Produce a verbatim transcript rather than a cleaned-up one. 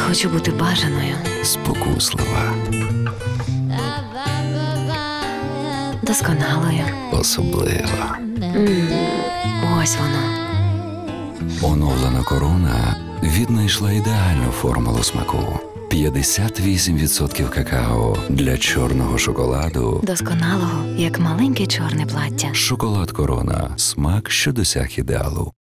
Хочу бути бажаною. Спокуслива. Досконалою. Особлива. М, Ось воно. Оновлена корона віднайшла ідеальну формулу смаку. п'ятдесят вісім відсотків какао для чорного шоколаду. Досконалого, як маленьке чорне плаття. Шоколад Корона. Смак, що досяг ідеалу.